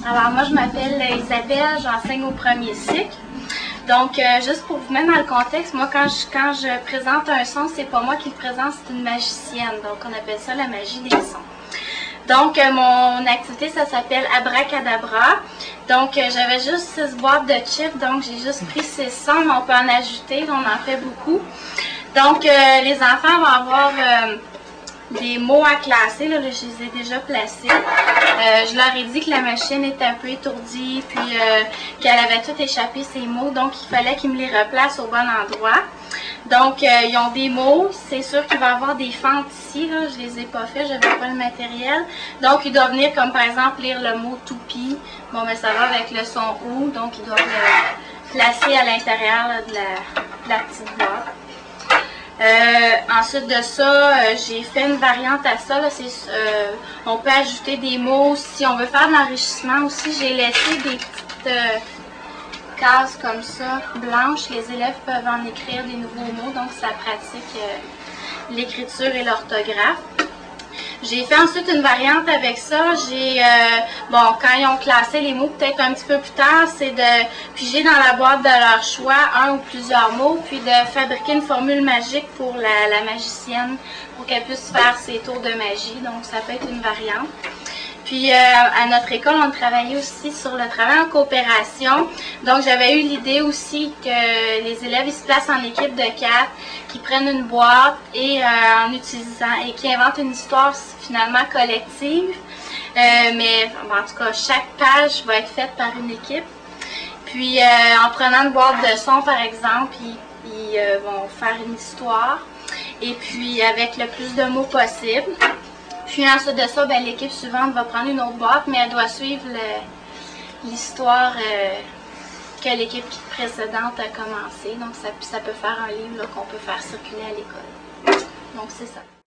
Alors moi, je m'appelle Isabelle, j'enseigne au premier cycle. Donc, juste pour vous mettre dans le contexte, moi, quand je présente un son, c'est pas moi qui le présente, c'est une magicienne. Donc, on appelle ça la magie des sons. Donc, mon activité, ça s'appelle Abracadabra. Donc, j'avais juste 6 boîtes de chips, donc j'ai juste pris 6 sons, mais on peut en ajouter, on en fait beaucoup. Donc, les enfants vont avoir des mots à classer, là, je les ai déjà placés. Je leur ai dit que la machine était un peu étourdie, puis qu'elle avait tout échappé ses mots, donc il fallait qu'ils me les replacent au bon endroit. Donc, ils ont des mots, c'est sûr qu'il va y avoir des fentes ici, là, je les ai pas fait, je n'avais pas le matériel. Donc, ils doivent venir comme par exemple lire le mot toupie. Bon, mais ça va avec le son OU, donc ils doivent le placer à l'intérieur de la petite boîte. Ensuite de ça, j'ai fait une variante à ça. Là, on peut ajouter des mots. Si on veut faire de l'enrichissement aussi, j'ai laissé des petites cases comme ça, blanches. Les élèves peuvent en écrire des nouveaux mots, donc ça pratique l'écriture et l'orthographe. J'ai fait ensuite une variante avec ça. Bon, quand ils ont classé les mots, peut-être un petit peu plus tard, c'est de piger dans la boîte de leur choix un ou plusieurs mots, puis de fabriquer une formule magique pour la magicienne, pour qu'elle puisse faire ses tours de magie. Donc, ça peut être une variante. Puis, à notre école, on travaillait aussi sur le travail en coopération. Donc, j'avais eu l'idée aussi que les élèves ils se placent en équipe de 4, qui prennent une boîte et qui inventent une histoire finalement collective. Mais en tout cas, chaque page va être faite par une équipe. Puis, en prenant une boîte de son, par exemple, ils vont faire une histoire. Et puis, avec le plus de mots possible. Puis ensuite de ça, l'équipe suivante va prendre une autre boîte, mais elle doit suivre l'histoire que l'équipe précédente a commencé. Donc ça peut faire un livre qu'on peut faire circuler à l'école. Donc c'est ça.